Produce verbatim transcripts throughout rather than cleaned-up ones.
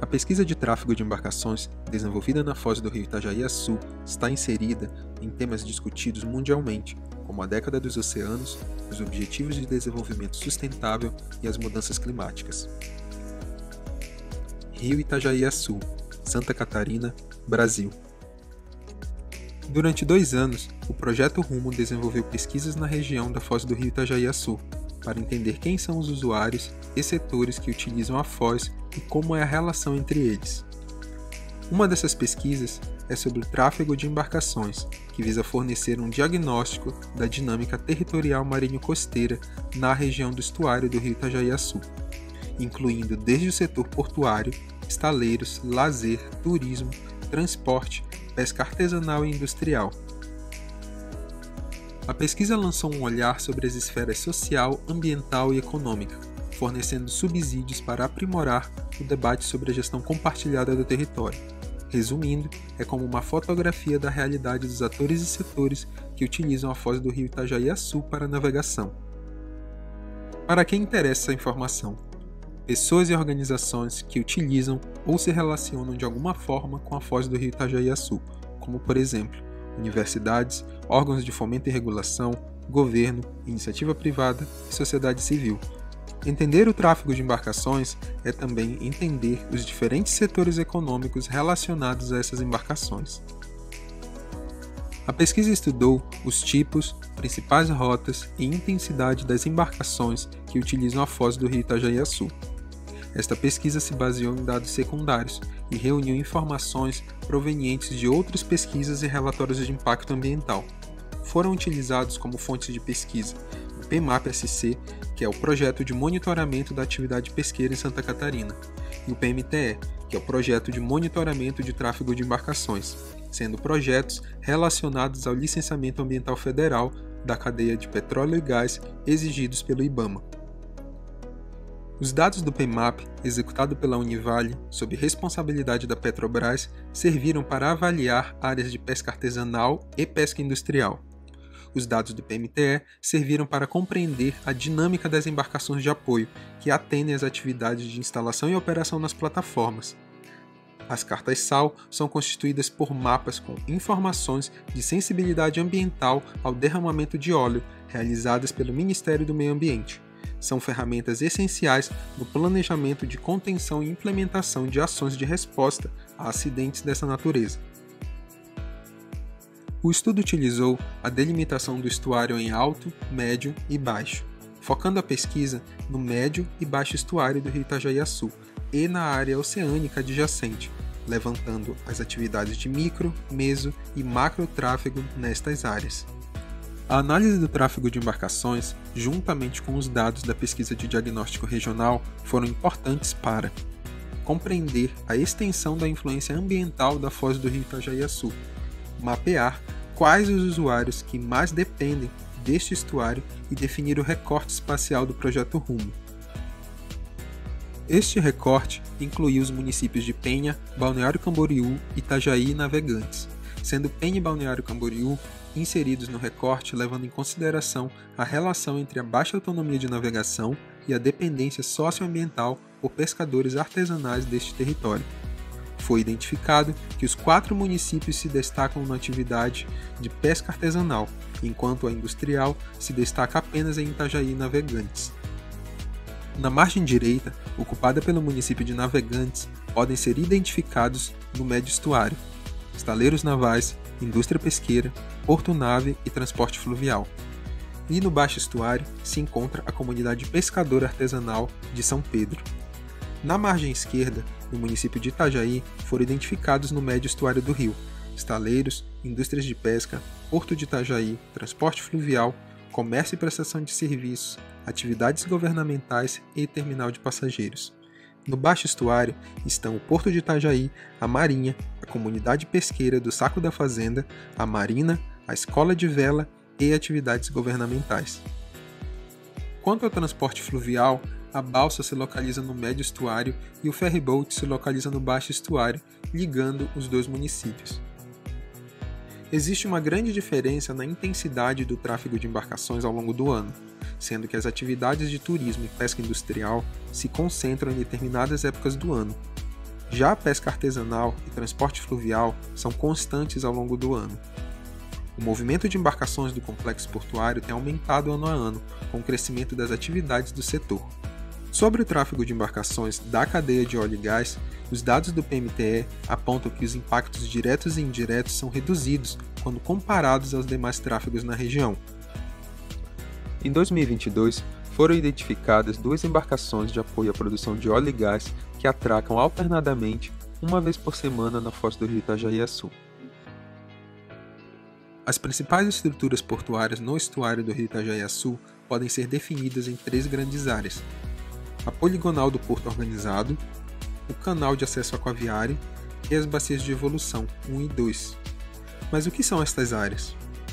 pesquisa de tráfego de embarcações, desenvolvida na foz do rio Itajaí-Açu, está inserida em temas discutidos mundialmente, como a década dos oceanos, os objetivos de desenvolvimento sustentável e as mudanças climáticas. Rio Itajaí-Açu, Santa Catarina, Brasil. Durante dois anos, o Projeto Rumo desenvolveu pesquisas na região da foz do rio Itajaí-Açu, para entender quem são os usuários e setores que utilizam a foz e como é a relação entre eles. Uma dessas pesquisas é sobre o tráfego de embarcações, que visa fornecer um diagnóstico da dinâmica territorial marinho-costeira na região do estuário do rio Itajaí-Açu, incluindo desde o setor portuário, estaleiros, lazer, turismo, transporte, pesca artesanal e industrial. A pesquisa lançou um olhar sobre as esferas social, ambiental e econômica, fornecendo subsídios para aprimorar o debate sobre a gestão compartilhada do território. Resumindo, é como uma fotografia da realidade dos atores e setores que utilizam a foz do rio Itajaí-Açu para navegação. Para quem interessa essa informação? Pessoas e organizações que utilizam ou se relacionam de alguma forma com a foz do rio Itajaí-Açu, como por exemplo, universidades, órgãos de fomento e regulação, governo, iniciativa privada e sociedade civil. Entender o tráfego de embarcações é também entender os diferentes setores econômicos relacionados a essas embarcações. A pesquisa estudou os tipos, principais rotas e intensidade das embarcações que utilizam a foz do rio Itajaí-Açu. Esta pesquisa se baseou em dados secundários e reuniu informações provenientes de outras pesquisas e relatórios de impacto ambiental. Foram utilizados como fontes de pesquisa o P M A P S C, que é o Projeto de Monitoramento da Atividade Pesqueira em Santa Catarina, e o P M T E, que é o Projeto de Monitoramento de Tráfego de Embarcações, sendo projetos relacionados ao licenciamento ambiental federal da cadeia de petróleo e gás exigidos pelo IBAMA. Os dados do P M A P, executado pela Univale, sob responsabilidade da Petrobras, serviram para avaliar áreas de pesca artesanal e pesca industrial. Os dados do P M T E serviram para compreender a dinâmica das embarcações de apoio, que atendem às atividades de instalação e operação nas plataformas. As cartas S A L são constituídas por mapas com informações de sensibilidade ambiental ao derramamento de óleo, realizadas pelo Ministério do Meio Ambiente. São ferramentas essenciais no planejamento de contenção e implementação de ações de resposta a acidentes dessa natureza. O estudo utilizou a delimitação do estuário em alto, médio e baixo, focando a pesquisa no médio e baixo estuário do rio Itajaí-Açu e na área oceânica adjacente, levantando as atividades de micro, meso e macro tráfego nestas áreas. A análise do tráfego de embarcações, juntamente com os dados da pesquisa de diagnóstico regional, foram importantes para compreender a extensão da influência ambiental da foz do rio Itajaí-Açu, mapear quais os usuários que mais dependem deste estuário e definir o recorte espacial do Projeto Rumo. Este recorte incluiu os municípios de Penha, Balneário Camboriú, Itajaí e Navegantes, sendo Penha e Balneário Camboriú inseridos no recorte levando em consideração a relação entre a baixa autonomia de navegação e a dependência socioambiental por pescadores artesanais deste território. Foi identificado que os quatro municípios se destacam na atividade de pesca artesanal, enquanto a industrial se destaca apenas em Itajaí e Navegantes. Na margem direita, ocupada pelo município de Navegantes, podem ser identificados no médio estuário, estaleiros navais, indústria pesqueira, porto-nave e transporte fluvial. E no baixo estuário se encontra a comunidade pescadora artesanal de São Pedro. Na margem esquerda, no município de Itajaí, foram identificados no médio estuário do rio, estaleiros, indústrias de pesca, porto de Itajaí, transporte fluvial, comércio e prestação de serviços, atividades governamentais e terminal de passageiros. No baixo estuário estão o Porto de Itajaí, a Marinha, a comunidade pesqueira do Saco da Fazenda, a Marina, a Escola de Vela e atividades governamentais. Quanto ao transporte fluvial, a balsa se localiza no médio estuário e o ferryboat se localiza no baixo estuário, ligando os dois municípios. Existe uma grande diferença na intensidade do tráfego de embarcações ao longo do ano, sendo que as atividades de turismo e pesca industrial se concentram em determinadas épocas do ano. Já a pesca artesanal e transporte fluvial são constantes ao longo do ano. O movimento de embarcações do complexo portuário tem aumentado ano a ano, com o crescimento das atividades do setor. Sobre o tráfego de embarcações da cadeia de óleo e gás, os dados do P M T E apontam que os impactos diretos e indiretos são reduzidos quando comparados aos demais tráfegos na região. Em dois mil e vinte e dois, foram identificadas duas embarcações de apoio à produção de óleo e gás que atracam alternadamente uma vez por semana na foz do rio Itajaí-Açu. As principais estruturas portuárias no estuário do rio Itajaí-Açu podem ser definidas em três grandes áreas: a poligonal do porto organizado, o canal de acesso aquaviário e as bacias de evolução um e dois. Mas o que são estas áreas?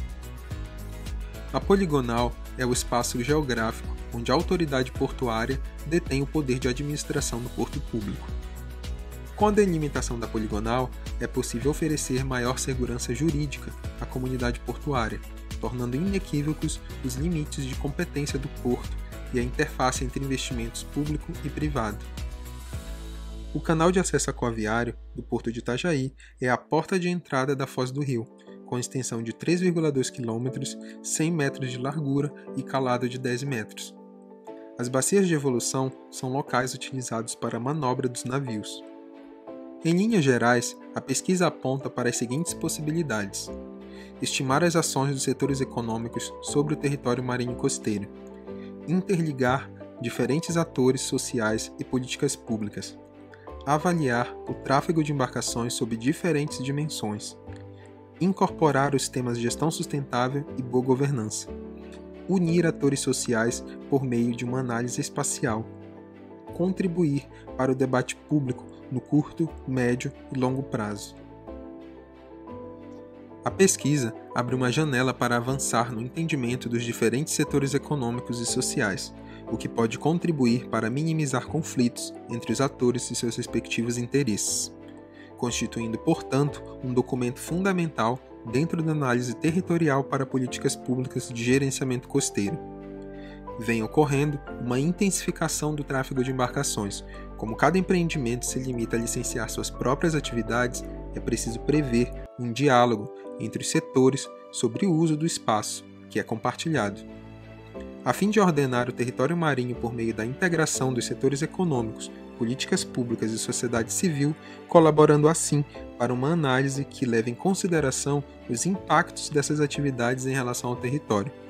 A poligonal é o espaço geográfico onde a autoridade portuária detém o poder de administração do porto público. Com a delimitação da poligonal, é possível oferecer maior segurança jurídica à comunidade portuária, tornando inequívocos os limites de competência do porto e a interface entre investimentos público e privado. O canal de acesso aquaviário do Porto de Itajaí é a porta de entrada da foz do rio, com extensão de três vírgula dois quilômetros, cem metros de largura e calado de dez metros. As bacias de evolução são locais utilizados para a manobra dos navios. Em linhas gerais, a pesquisa aponta para as seguintes possibilidades: estimar as ações dos setores econômicos sobre o território marinho costeiro, interligar diferentes atores sociais e políticas públicas, avaliar o tráfego de embarcações sob diferentes dimensões, incorporar os temas de gestão sustentável e boa governança, unir atores sociais por meio de uma análise espacial, contribuir para o debate público no curto, médio e longo prazo. A pesquisa abre uma janela para avançar no entendimento dos diferentes setores econômicos e sociais, o que pode contribuir para minimizar conflitos entre os atores e seus respectivos interesses, constituindo, portanto, um documento fundamental dentro da análise territorial para políticas públicas de gerenciamento costeiro. Vem ocorrendo uma intensificação do tráfego de embarcações. Como cada empreendimento se limita a licenciar suas próprias atividades, é preciso prever um diálogo entre os setores sobre o uso do espaço, que é compartilhado. A fim de ordenar o território marinho por meio da integração dos setores econômicos, políticas públicas e sociedade civil, colaborando assim para uma análise que leve em consideração os impactos dessas atividades em relação ao território.